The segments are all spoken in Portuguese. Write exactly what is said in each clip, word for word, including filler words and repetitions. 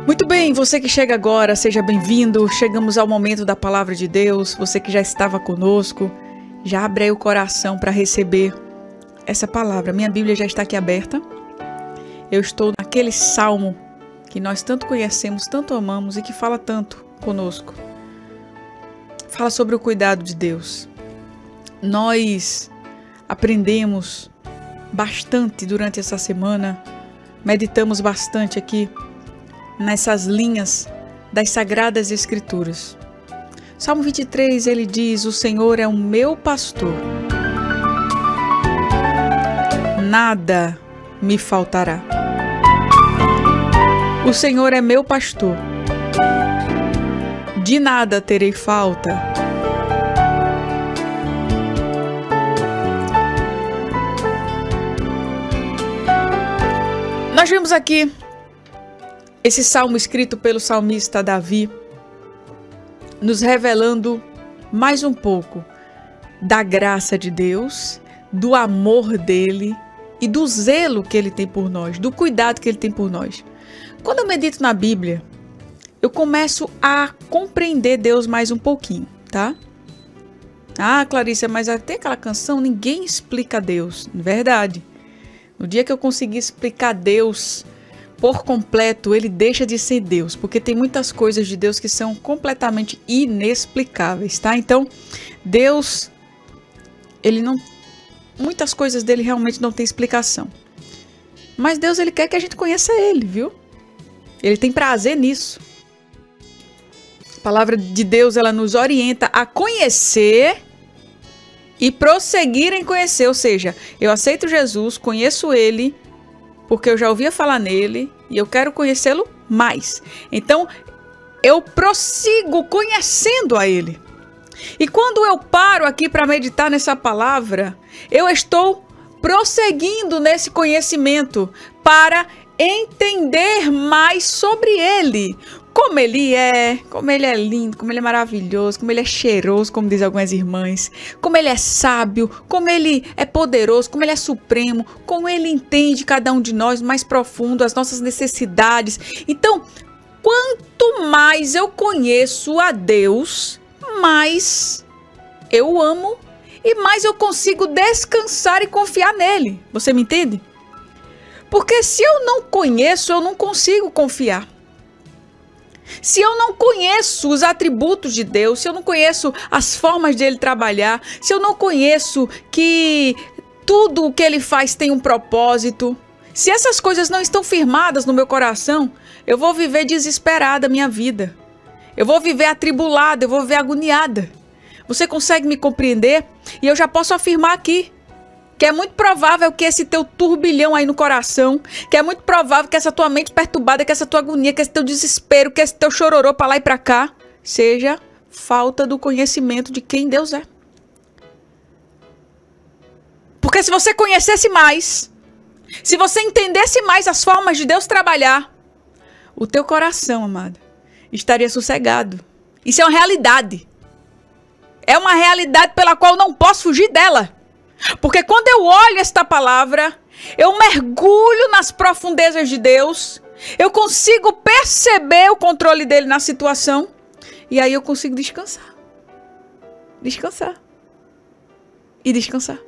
Muito bem, você que chega agora, seja bem-vindo. Chegamos ao momento da palavra de Deus. Você que já estava conosco, já abre aí o coração para receber essa palavra. Minha Bíblia já está aqui aberta. Eu estou naquele salmo que nós tanto conhecemos, tanto amamos e que fala tanto conosco. Fala sobre o cuidado de Deus. Nós aprendemos bastante durante essa semana, meditamos bastante aqui nessas linhas das Sagradas Escrituras. Salmo vinte e três, ele diz: o Senhor é o meu pastor, nada me faltará. O Senhor é meu pastor, de nada terei falta. Nós vimos aqui esse salmo escrito pelo salmista Davi, nos revelando mais um pouco da graça de Deus, do amor dele e do zelo que ele tem por nós, do cuidado que ele tem por nós. Quando eu medito na Bíblia, eu começo a compreender Deus mais um pouquinho, tá? Ah, Clarissa, mas até aquela canção, ninguém explica Deus. Verdade. No dia que eu conseguir explicar Deus por completo, ele deixa de ser Deus, porque tem muitas coisas de Deus que são completamente inexplicáveis, tá? Então, Deus, ele não, muitas coisas dele realmente não tem explicação. Mas Deus, ele quer que a gente conheça ele, viu? Ele tem prazer nisso. A palavra de Deus, ela nos orienta a conhecer e prosseguir em conhecer, ou seja, eu aceito Jesus, conheço ele, porque eu já ouvia falar nele e eu quero conhecê-lo mais. Então, eu prossigo conhecendo a ele. E quando eu paro aqui para meditar nessa palavra, eu estou prosseguindo nesse conhecimento para entender mais sobre ele. Como ele é, como ele é lindo, como ele é maravilhoso, como ele é cheiroso, como dizem algumas irmãs, como ele é sábio, como ele é poderoso, como ele é supremo, como ele entende cada um de nós mais profundo, as nossas necessidades. Então, quanto mais eu conheço a Deus, mais eu amo e mais eu consigo descansar e confiar nele. Você me entende? Porque se eu não conheço, eu não consigo confiar. Se eu não conheço os atributos de Deus, se eu não conheço as formas de ele trabalhar, se eu não conheço que tudo o que ele faz tem um propósito, se essas coisas não estão firmadas no meu coração, eu vou viver desesperada a minha vida. Eu vou viver atribulada, eu vou viver agoniada. Você consegue me compreender? E eu já posso afirmar aqui que é muito provável que esse teu turbilhão aí no coração, que é muito provável que essa tua mente perturbada, que essa tua agonia, que esse teu desespero, que esse teu chororô pra lá e pra cá, seja falta do conhecimento de quem Deus é. Porque se você conhecesse mais, se você entendesse mais as formas de Deus trabalhar, o teu coração, amado, estaria sossegado. Isso é uma realidade. É uma realidade pela qual eu não posso fugir dela. Porque quando eu olho esta palavra, eu mergulho nas profundezas de Deus, eu consigo perceber o controle dele na situação, e aí eu consigo descansar. Descansar. E descansar.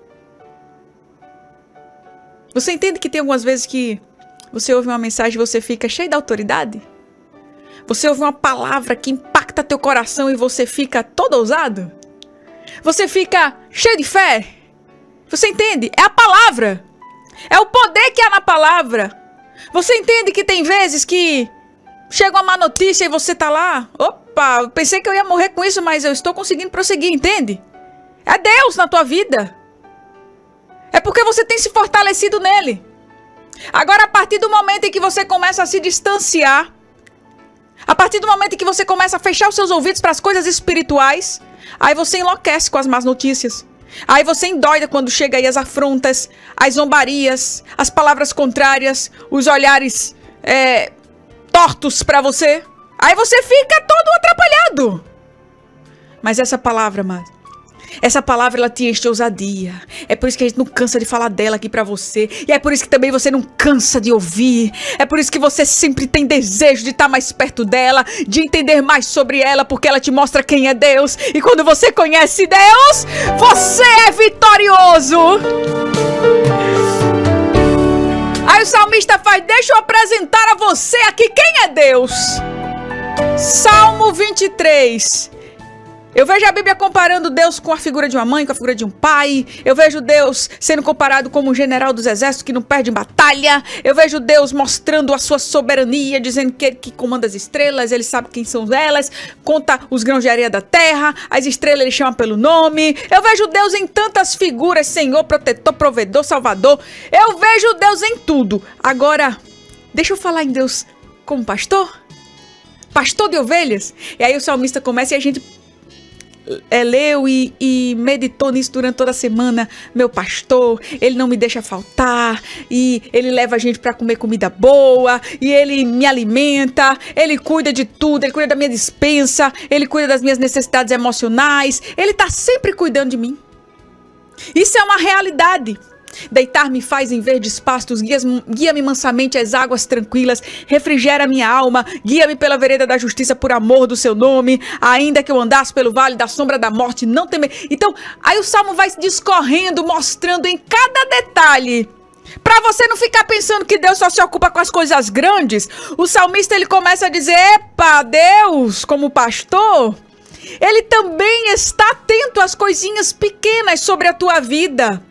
Você entende que tem algumas vezes que você ouve uma mensagem e você fica cheio de autoridade? Você ouve uma palavra que impacta teu coração e você fica todo ousado? Você fica cheio de fé? Você entende? É a palavra. É o poder que há na palavra. Você entende que tem vezes que chega uma má notícia e você tá lá. Opa, eu pensei que eu ia morrer com isso, mas eu estou conseguindo prosseguir, entende? É Deus na tua vida. É porque você tem se fortalecido nele. Agora, a partir do momento em que você começa a se distanciar, a partir do momento em que você começa a fechar os seus ouvidos para as coisas espirituais, aí você enlouquece com as más notícias. Aí você endoida quando chega aí as afrontas, as zombarias, as palavras contrárias, os olhares é, tortos para você. Aí você fica todo atrapalhado. Mas essa palavra, amado, Essa palavra, ela te enche de ousadia. É por isso que a gente não cansa de falar dela aqui pra você. E é por isso que também você não cansa de ouvir. É por isso que você sempre tem desejo de estar mais perto dela, de entender mais sobre ela, porque ela te mostra quem é Deus. E quando você conhece Deus, você é vitorioso. Aí o salmista faz: deixa eu apresentar a você aqui quem é Deus. Salmo vinte e três. Eu vejo a Bíblia comparando Deus com a figura de uma mãe, com a figura de um pai. Eu vejo Deus sendo comparado como um general dos exércitos que não perde em batalha. Eu vejo Deus mostrando a sua soberania, dizendo que ele que comanda as estrelas, ele sabe quem são elas, conta os grãos de areia da terra, as estrelas ele chama pelo nome. Eu vejo Deus em tantas figuras: Senhor, protetor, provedor, salvador. Eu vejo Deus em tudo. Agora, deixa eu falar em Deus como pastor. Pastor de ovelhas. E aí o salmista começa e a gente É, leu e, e meditou nisso durante toda a semana. Meu pastor, ele não me deixa faltar, e ele leva a gente para comer comida boa, e ele me alimenta, ele cuida de tudo, ele cuida da minha despensa, ele cuida das minhas necessidades emocionais, ele tá sempre cuidando de mim. Isso é uma realidade. Deitar-me faz em verdes pastos, guia-me mansamente às águas tranquilas, refrigera minha alma, guia-me pela vereda da justiça por amor do seu nome, ainda que eu andasse pelo vale da sombra da morte, não temer. Então, aí o Salmo vai discorrendo, mostrando em cada detalhe, para você não ficar pensando que Deus só se ocupa com as coisas grandes. O salmista, ele começa a dizer: epa, Deus, como pastor, ele também está atento às coisinhas pequenas sobre a tua vida.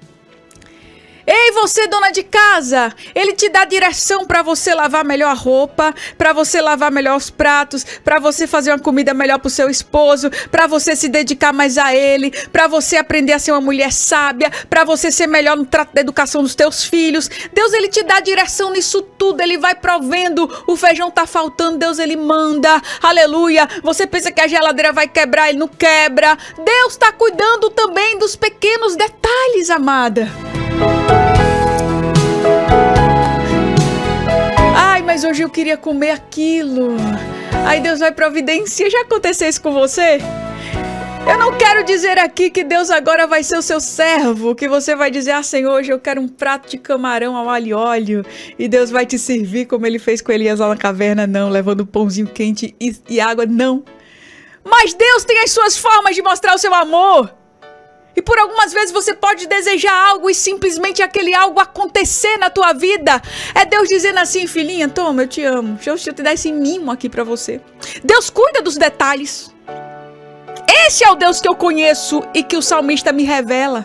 Ei, você, dona de casa, ele te dá direção para você lavar melhor a roupa, para você lavar melhor os pratos, para você fazer uma comida melhor para o seu esposo, para você se dedicar mais a ele, para você aprender a ser uma mulher sábia, para você ser melhor no trato da educação dos teus filhos. Deus, ele te dá direção nisso tudo, ele vai provendo. O feijão tá faltando, Deus, ele manda. Aleluia. Você pensa que a geladeira vai quebrar, ele não quebra. Deus tá cuidando também dos pequenos detalhes, amada. Ai, mas hoje eu queria comer aquilo. Aí Deus vai providenciar. Já aconteceu isso com você? Eu não quero dizer aqui que Deus agora vai ser o seu servo, que você vai dizer: ah, Senhor, hoje eu quero um prato de camarão ao alho e óleo, e Deus vai te servir como ele fez com Elias lá na caverna. Não, levando pãozinho quente e, e água, não. Mas Deus tem as suas formas de mostrar o seu amor. E por algumas vezes você pode desejar algo e simplesmente aquele algo acontecer na tua vida. É Deus dizendo assim: filhinha, toma, eu te amo. Deixa eu, deixa eu te dar esse mimo aqui pra você. Deus cuida dos detalhes. Esse é o Deus que eu conheço e que o salmista me revela.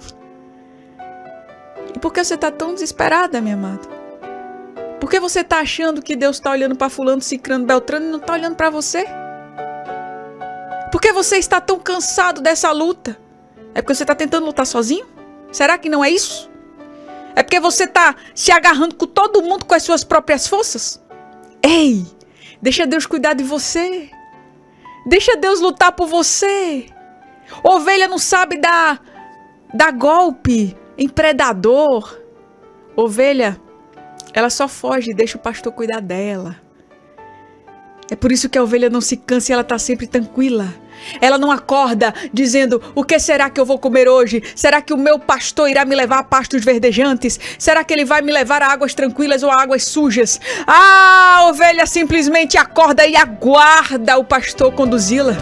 E por que você tá tão desesperada, minha amada? Por que você tá achando que Deus tá olhando pra fulano, cicrano, beltrano e não tá olhando pra você? Por que você está tão cansado dessa luta? É porque você está tentando lutar sozinho? Será que não é isso? É porque você está se agarrando com todo mundo com as suas próprias forças? Ei, deixa Deus cuidar de você. Deixa Deus lutar por você. Ovelha não sabe dar, dar golpe em predador. Ovelha, ela só foge e deixa o pastor cuidar dela. É por isso que a ovelha não se cansa e ela está sempre tranquila. Ela não acorda dizendo: o que será que eu vou comer hoje? Será que o meu pastor irá me levar a pastos verdejantes? Será que ele vai me levar a águas tranquilas ou a águas sujas? Ah, a ovelha simplesmente acorda e aguarda o pastor conduzi-la.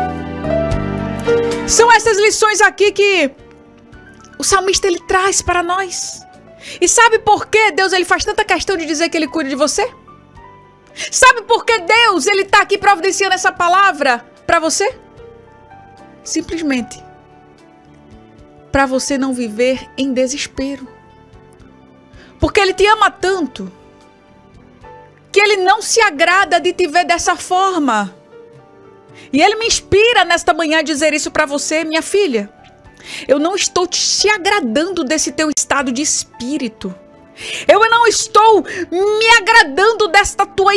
São essas lições aqui que o salmista ele traz para nós. E sabe por que Deus ele faz tanta questão de dizer que ele cuida de você? Sabe por que Deus ele está aqui providenciando essa palavra para você? Simplesmente para você não viver em desespero. Porque ele te ama tanto que ele não se agrada de te ver dessa forma. E ele me inspira nesta manhã a dizer isso para você, minha filha. Eu não estou te agradando desse teu estado de espírito. Eu não estou me agradando desta tua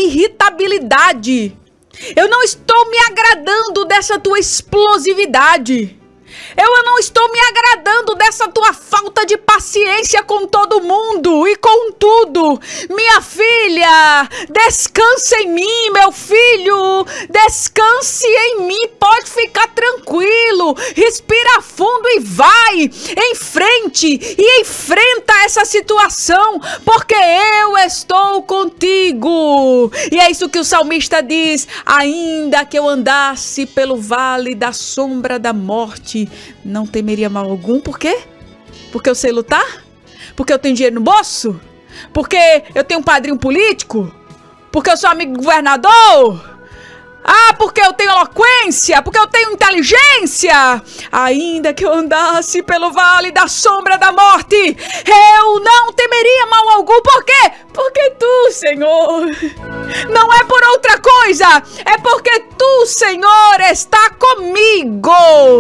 irritabilidade. Eu não estou me agradando dessa tua explosividade. Eu não estou me agradando dessa tua falta de paciência com todo mundo e com tudo. Minha filha, descanse em mim, meu filho, descanse em mim, pode ficar tranquilo, respira fundo e vai em frente e enfrenta essa situação, porque eu estou contigo. E é isso que o salmista diz: ainda que eu andasse pelo vale da sombra da morte, não temeria mal algum. Por quê? Porque eu sei lutar? Porque eu tenho dinheiro no bolso? Porque eu tenho um padrinho político? Porque eu sou amigo do governador? Ah, porque eu tenho eloquência? Porque eu tenho inteligência? Ainda que eu andasse pelo vale da sombra da morte, eu não temeria mal algum. Por quê? Porque tu, Senhor, não é por outra coisa, é porque tu, Senhor, está comigo.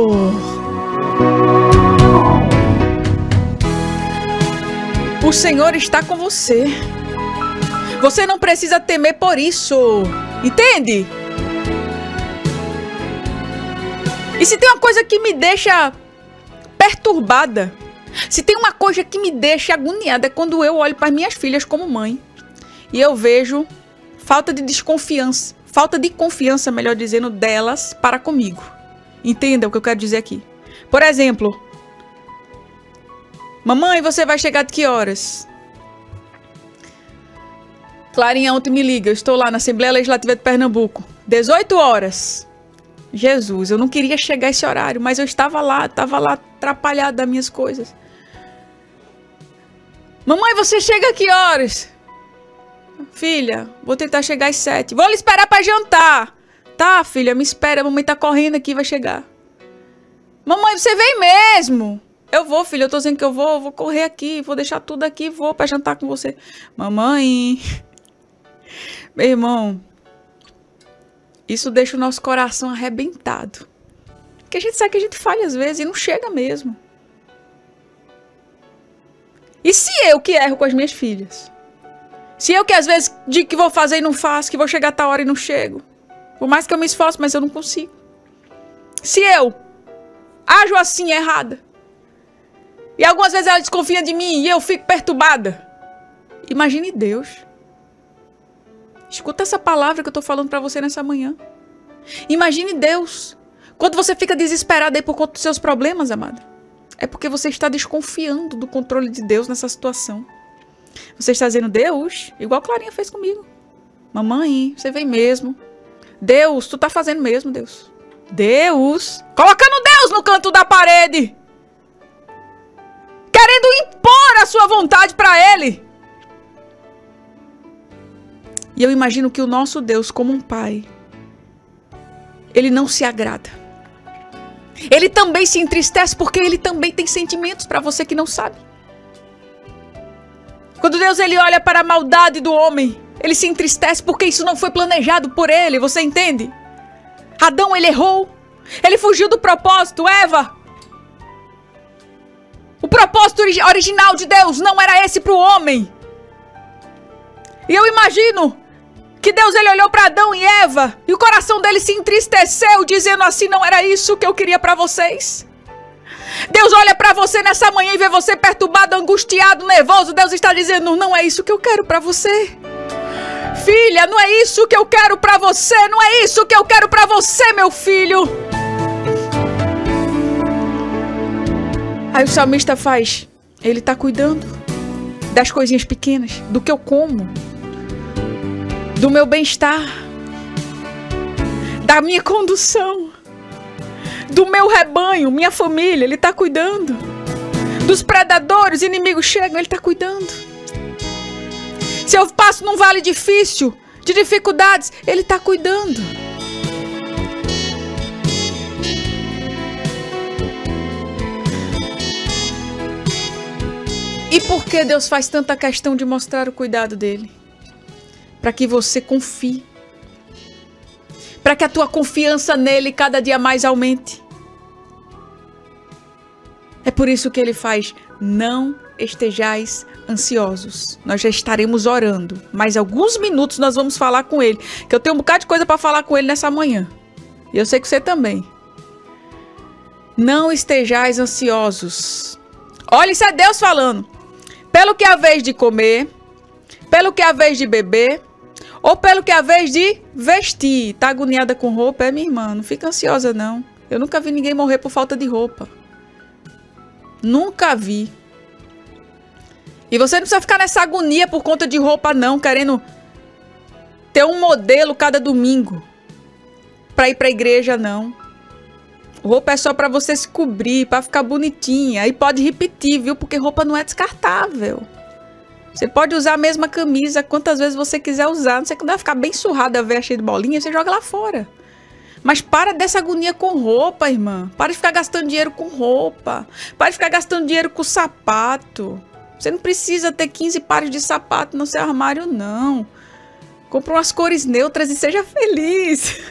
O Senhor está com você. Você não precisa temer por isso. Entende? E se tem uma coisa que me deixa perturbada, se tem uma coisa que me deixa agoniada, é quando eu olho para minhas filhas como mãe e eu vejo falta de desconfiança, falta de confiança, melhor dizendo, delas para comigo. Entenda o que eu quero dizer aqui. Por exemplo, mamãe, você vai chegar de que horas? Clarinha ontem me liga, eu estou lá na Assembleia Legislativa de Pernambuco, dezoito horas. Jesus, eu não queria chegar a esse horário, mas eu estava lá, estava lá atrapalhada das minhas coisas. Mamãe, você chega a que horas? Filha, vou tentar chegar às sete. Vou lhe esperar para jantar. Tá, filha, me espera, a mamãe tá correndo aqui, vai chegar. Mamãe, você vem mesmo? Eu vou, filha, eu tô dizendo que eu vou, eu vou correr aqui, vou deixar tudo aqui, vou para jantar com você. Mamãe, meu irmão, isso deixa o nosso coração arrebentado. Porque a gente sabe que a gente falha às vezes e não chega mesmo. E se eu que erro com as minhas filhas? Se eu que às vezes digo que vou fazer e não faço, que vou chegar a tal hora e não chego. Por mais que eu me esforce, mas eu não consigo. Se eu ajo assim errada, e algumas vezes ela desconfia de mim e eu fico perturbada, imagine Deus. Escuta essa palavra que eu tô falando pra você nessa manhã. Imagine Deus. Quando você fica desesperado aí por conta dos seus problemas, amada, é porque você está desconfiando do controle de Deus nessa situação. Você está dizendo, Deus, igual a Clarinha fez comigo. Mamãe, você vem mesmo. Deus, tu tá fazendo mesmo, Deus. Deus, colocando Deus no canto da parede. Querendo impor a sua vontade pra Ele. E eu imagino que o nosso Deus, como um pai, Ele não se agrada. Ele também se entristece porque Ele também tem sentimentos para você que não sabe. Quando Deus ele olha para a maldade do homem, Ele se entristece porque isso não foi planejado por Ele, você entende? Adão, ele errou. Ele fugiu do propósito. Eva, o propósito original de Deus não era esse para o homem. E eu imagino que Deus ele olhou para Adão e Eva e o coração dele se entristeceu, dizendo assim, não era isso que eu queria para vocês. Deus olha para você nessa manhã e vê você perturbado, angustiado, nervoso. Deus está dizendo, não é isso que eu quero para você. Filha, não é isso que eu quero para você. Não é isso que eu quero para você, meu filho. Aí o salmista faz, ele está cuidando das coisinhas pequenas, do que eu como, do meu bem-estar, da minha condução, do meu rebanho, minha família, Ele está cuidando. Dos predadores, inimigos chegam, Ele está cuidando. Se eu passo num vale difícil, de dificuldades, Ele está cuidando. E por que Deus faz tanta questão de mostrar o cuidado dEle? Para que você confie. Para que a tua confiança nele cada dia mais aumente. É por isso que ele faz, não estejais ansiosos. Nós já estaremos orando. Mais alguns minutos nós vamos falar com ele. Que eu tenho um bocado de coisa para falar com ele nessa manhã. E eu sei que você também. Não estejais ansiosos. Olha, isso é Deus falando. Pelo que é a vez de comer, pelo que é a vez de beber, ou pelo que é a vez de vestir. Tá agoniada com roupa? É, minha irmã, não fica ansiosa não. Eu nunca vi ninguém morrer por falta de roupa. Nunca vi. E você não precisa ficar nessa agonia por conta de roupa não, querendo ter um modelo cada domingo para ir para a igreja não. Roupa é só para você se cobrir, para ficar bonitinha. E pode repetir, viu? Porque roupa não é descartável. Você pode usar a mesma camisa quantas vezes você quiser usar. Não sei quando vai ficar bem surrada, a veia cheia de bolinha, você joga lá fora. Mas para dessa agonia com roupa, irmã. Para de ficar gastando dinheiro com roupa. Para de ficar gastando dinheiro com sapato. Você não precisa ter quinze pares de sapato no seu armário, não. Compre umas cores neutras e seja feliz.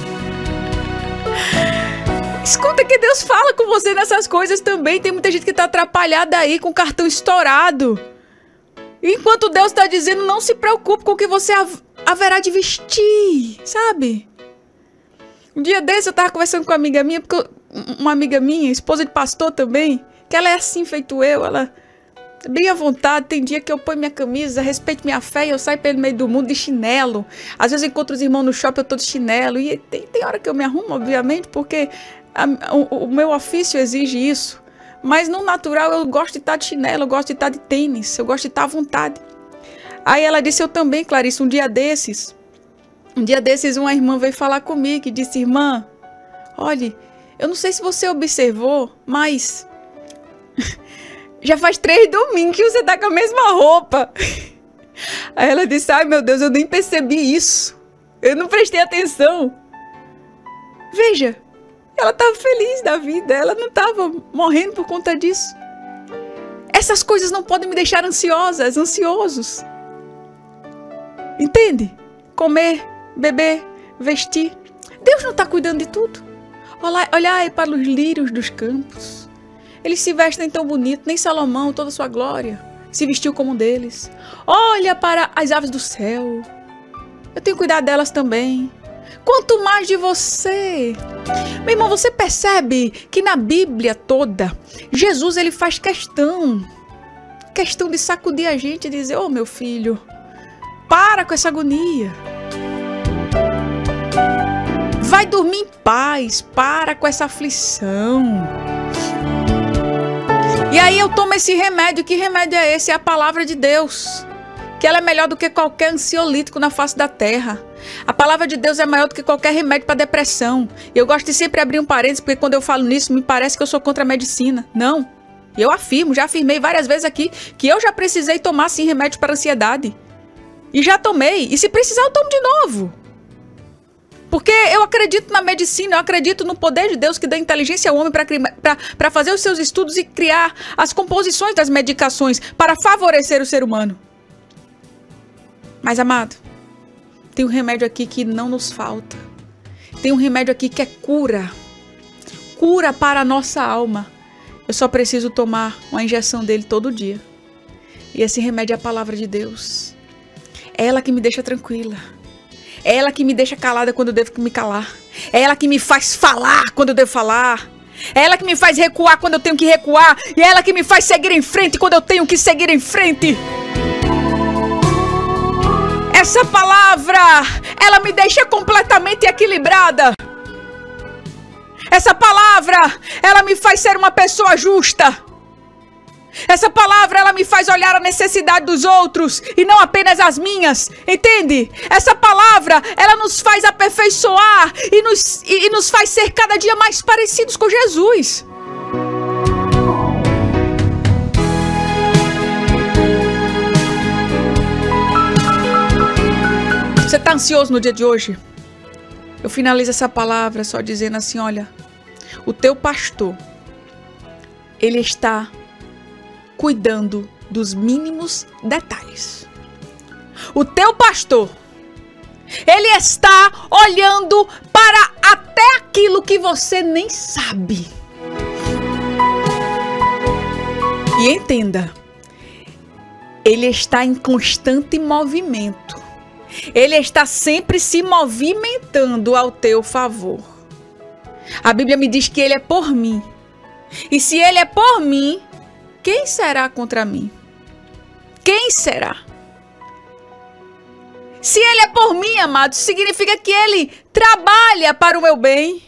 Escuta que Deus fala com você nessas coisas também. Tem muita gente que está atrapalhada aí com o cartão estourado. Enquanto Deus está dizendo, não se preocupe com o que você haverá de vestir, sabe? Um dia desse eu estava conversando com uma amiga minha, porque eu, uma amiga minha, esposa de pastor também, que ela é assim, feito eu, ela é bem à vontade. Tem dia que eu ponho minha camisa, respeito minha fé e eu saio pelo meio do mundo de chinelo. Às vezes eu encontro os irmãos no shopping, eu tô de chinelo. E tem, tem hora que eu me arrumo, obviamente, porque a, o, o meu ofício exige isso. Mas no natural eu gosto de estar de chinelo, eu gosto de estar de tênis, eu gosto de estar à vontade. Aí ela disse, eu também, Clarice, um dia desses, um dia desses uma irmã veio falar comigo e disse, irmã, olha, eu não sei se você observou, mas já faz três domingos que você tá com a mesma roupa. Aí ela disse, ai meu Deus, eu nem percebi isso, eu não prestei atenção. Veja. Ela estava feliz da vida, ela não estava morrendo por conta disso. Essas coisas não podem me deixar ansiosas, ansiosos. Entende? Comer, beber, vestir. Deus não está cuidando de tudo. Olha, olhai para os lírios dos campos. Eles se vestem tão bonito, nem Salomão, toda a sua glória, se vestiu como um deles. Olha para as aves do céu. Eu tenho cuidado delas também. Quanto mais de você. Meu irmão, você percebe que na Bíblia toda, Jesus ele faz questão, questão de sacudir a gente e dizer, ô oh, meu filho, para com essa agonia. Vai dormir em paz, para com essa aflição. E aí eu tomo esse remédio, que remédio é esse? É a palavra de Deus. Que ela é melhor do que qualquer ansiolítico na face da terra. A palavra de Deus é maior do que qualquer remédio para depressão. E eu gosto de sempre abrir um parênteses, porque quando eu falo nisso, me parece que eu sou contra a medicina. Não. Eu afirmo, já afirmei várias vezes aqui, que eu já precisei tomar, sim, remédio para ansiedade. E já tomei. E se precisar, eu tomo de novo. Porque eu acredito na medicina, eu acredito no poder de Deus que dá inteligência ao homem para fazer os seus estudos e criar as composições das medicações para favorecer o ser humano. Mas, amado, tem um remédio aqui que não nos falta. Tem um remédio aqui que é cura. Cura para a nossa alma. Eu só preciso tomar uma injeção dele todo dia. E esse remédio é a palavra de Deus. É ela que me deixa tranquila. É ela que me deixa calada quando eu devo me calar. É ela que me faz falar quando eu devo falar. É ela que me faz recuar quando eu tenho que recuar. E é ela que me faz seguir em frente quando eu tenho que seguir em frente. Essa palavra, ela me deixa completamente equilibrada. Essa palavra, ela me faz ser uma pessoa justa. Essa palavra, ela me faz olhar a necessidade dos outros e não apenas as minhas, entende? Essa palavra, ela nos faz aperfeiçoar e nos, e, e nos faz ser cada dia mais parecidos com Jesus. Você está ansioso no dia de hoje? Eu finalizo essa palavra só dizendo assim, olha, o teu pastor, ele está cuidando dos mínimos detalhes. O teu pastor, ele está olhando para até aquilo que você nem sabe. E entenda, ele está em constante movimento. Ele está sempre se movimentando ao teu favor. A Bíblia me diz que ele é por mim. E se ele é por mim, quem será contra mim? Quem será? Se ele é por mim, amado, significa que ele trabalha para o meu bem.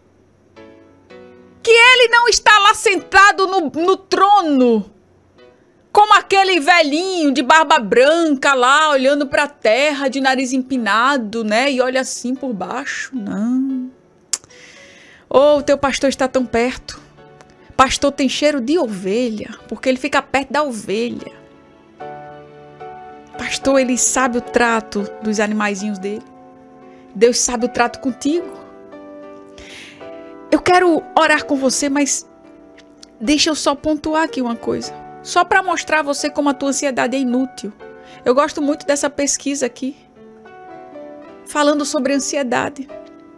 Que ele não está lá sentado no, no trono, como aquele velhinho de barba branca lá, olhando para a terra, de nariz empinado, né? E olha assim por baixo. Não. Oh, o teu pastor está tão perto. Pastor tem cheiro de ovelha, porque ele fica perto da ovelha. Pastor, ele sabe o trato dos animaizinhos dele. Deus sabe o trato contigo. Eu quero orar com você, mas deixa eu só pontuar aqui uma coisa. Só para mostrar a você como a tua ansiedade é inútil. Eu gosto muito dessa pesquisa aqui, falando sobre ansiedade.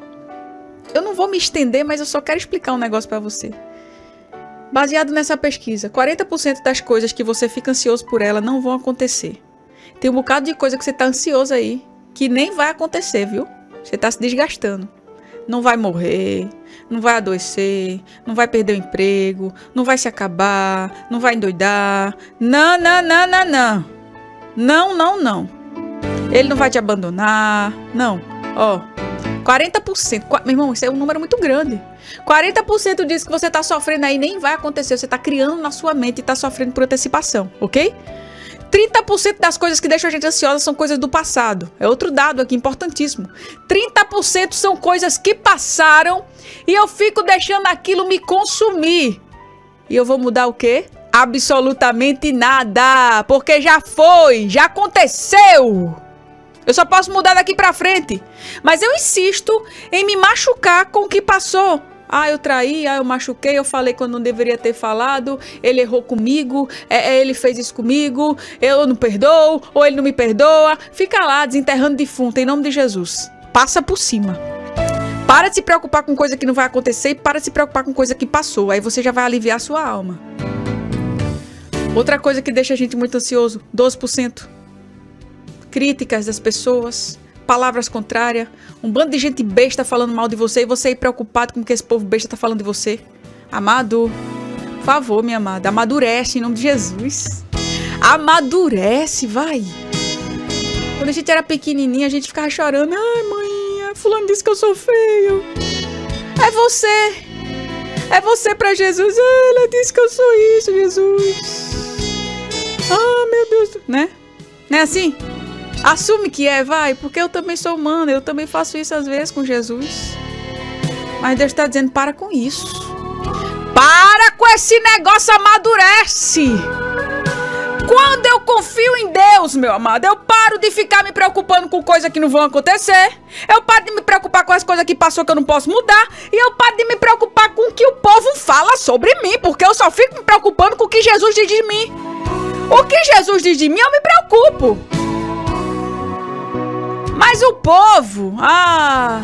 Eu não vou me estender, mas eu só quero explicar um negócio para você. Baseado nessa pesquisa, quarenta por cento das coisas que você fica ansioso por ela não vão acontecer. Tem um bocado de coisa que você tá ansioso aí, que nem vai acontecer, viu? Você tá se desgastando. Não vai morrer, não vai adoecer, não vai perder o emprego, não vai se acabar, não vai endoidar. Não, não, não, não, não. Não, não, não. Ele não vai te abandonar. Não. Ó, quarenta por cento. Meu irmão, isso é um número muito grande. quarenta por cento disso que você tá sofrendo aí nem vai acontecer. Você tá criando na sua mente e tá sofrendo por antecipação, ok? trinta por cento das coisas que deixam a gente ansiosa são coisas do passado. É outro dado aqui importantíssimo. trinta por cento são coisas que passaram e eu fico deixando aquilo me consumir. E eu vou mudar o quê? Absolutamente nada. Porque já foi, já aconteceu. Eu só posso mudar daqui pra frente. Mas eu insisto em me machucar com o que passou. Ah, eu traí, ah, eu machuquei, eu falei quando não deveria ter falado, ele errou comigo, é, é, ele fez isso comigo, eu não perdoo, ou ele não me perdoa. Fica lá desenterrando defunto, em nome de Jesus. Passa por cima. Para de se preocupar com coisa que não vai acontecer e para de se preocupar com coisa que passou. Aí você já vai aliviar a sua alma. Outra coisa que deixa a gente muito ansioso, doze por cento. Críticas das pessoas, palavras contrárias, um bando de gente besta falando mal de você e você aí preocupado com o que esse povo besta tá falando de você. Amado, por favor, minha amada, amadurece em nome de Jesus. Amadurece, vai. Quando a gente era pequenininha, a gente ficava chorando. Ai, mãe, fulano disse que eu sou feio. É você. É você pra Jesus. Ah, ela disse que eu sou isso, Jesus. Ah, meu Deus. Né? Não é assim? Assume que é, vai, porque eu também sou humana, eu também faço isso às vezes com Jesus. Mas Deus está dizendo, para com isso. Para com esse negócio, amadurece. Quando eu confio em Deus, meu amado, eu paro de ficar me preocupando com coisas que não vão acontecer. Eu paro de me preocupar com as coisas que passou que eu não posso mudar. E eu paro de me preocupar com o que o povo fala sobre mim, porque eu só fico me preocupando com o que Jesus diz de mim. O que Jesus diz de mim, eu me preocupo. Mas o povo, ah...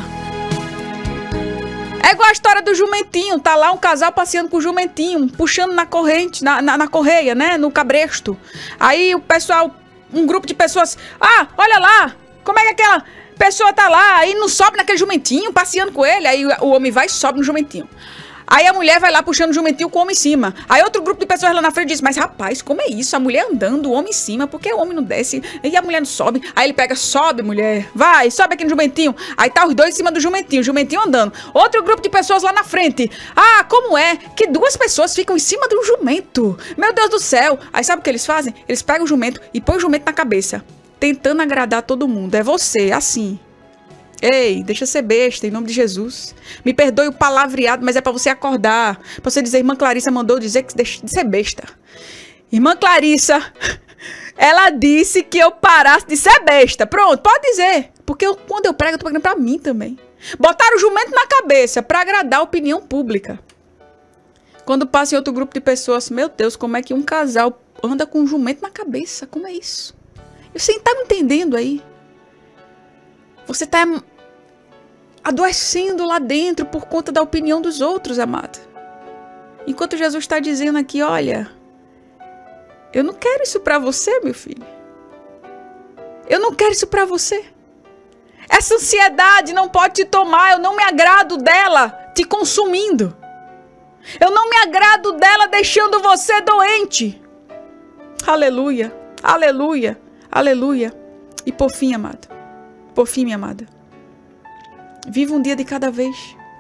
é igual a história do jumentinho. Tá lá um casal passeando com o jumentinho, puxando na corrente, na, na, na correia, né? No cabresto. Aí o pessoal, um grupo de pessoas... Ah, olha lá, como é que aquela pessoa tá lá? Aí não sobe naquele jumentinho, passeando com ele. Aí o homem vai e sobe no jumentinho. Aí a mulher vai lá puxando o jumentinho com o homem em cima. Aí outro grupo de pessoas lá na frente diz, mas rapaz, como é isso? A mulher andando, o homem em cima, porque o homem não desce e a mulher não sobe. Aí ele pega, sobe mulher, vai, sobe aqui no jumentinho. Aí tá os dois em cima do jumentinho, o jumentinho andando. Outro grupo de pessoas lá na frente. Ah, como é que duas pessoas ficam em cima de um jumento? Meu Deus do céu. Aí sabe o que eles fazem? Eles pegam o jumento e põem o jumento na cabeça, tentando agradar todo mundo. É você, assim. Ei, deixa ser besta, em nome de Jesus. Me perdoe o palavreado, mas é pra você acordar. Pra você dizer, irmã Clarissa mandou dizer que deixa de ser besta. Irmã Clarissa, ela disse que eu parasse de ser besta. Pronto, pode dizer. Porque eu, quando eu prego, eu tô pregando pra mim também. Botaram o jumento na cabeça pra agradar a opinião pública. Quando passa em outro grupo de pessoas, meu Deus, como é que um casal anda com um jumento na cabeça? Como é isso? Você tá me entendendo aí? Você tá adoecendo lá dentro por conta da opinião dos outros, amado. Enquanto Jesus está dizendo aqui, olha, eu não quero isso para você, meu filho. Eu não quero isso para você. Essa ansiedade não pode te tomar, eu não me agrado dela te consumindo. Eu não me agrado dela deixando você doente. Aleluia, aleluia, aleluia. E por fim, amado, por fim, minha amada, viva um dia de cada vez.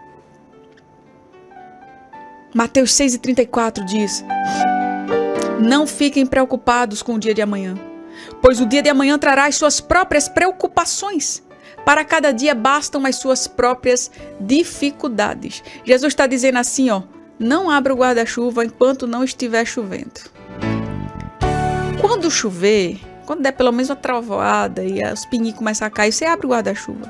Mateus seis e trinta e quatro diz: não fiquem preocupados com o dia de amanhã, pois o dia de amanhã trará as suas próprias preocupações. Para cada dia bastam as suas próprias dificuldades. Jesus está dizendo assim, ó, não abra o guarda-chuva enquanto não estiver chovendo. Quando chover, quando der pelo menos uma trovoada e os pininhos começam a cair, você abre o guarda-chuva.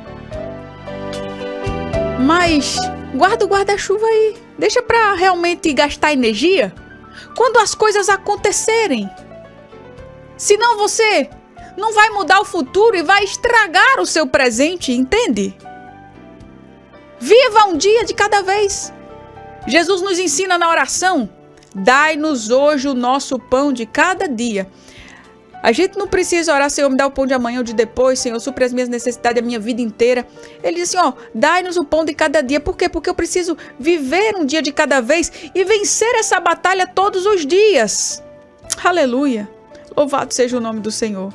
Mas guarda o guarda-chuva aí. Deixa para realmente gastar energia quando as coisas acontecerem. Senão você não vai mudar o futuro e vai estragar o seu presente, entende? Viva um dia de cada vez. Jesus nos ensina na oração: dai-nos hoje o nosso pão de cada dia. A gente não precisa orar, Senhor, me dá o pão de amanhã ou de depois, Senhor, supre as minhas necessidades a minha vida inteira. Ele diz assim, ó, dai-nos o pão de cada dia. Por quê? Porque eu preciso viver um dia de cada vez e vencer essa batalha todos os dias. Aleluia. Louvado seja o nome do Senhor.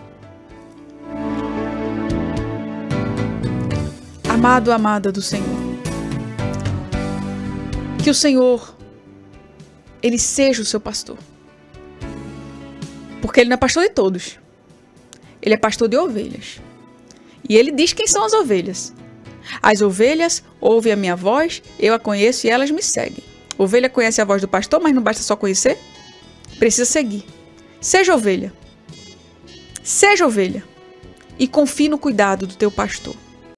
Amado, amada do Senhor, que o Senhor, Ele seja o seu pastor. Porque Ele não é pastor de todos. Ele é pastor de ovelhas. E Ele diz quem são as ovelhas. As ovelhas ouvem a minha voz, eu a conheço e elas me seguem. A ovelha conhece a voz do pastor, mas não basta só conhecer. Precisa seguir. Seja ovelha. Seja ovelha. E confie no cuidado do teu pastor.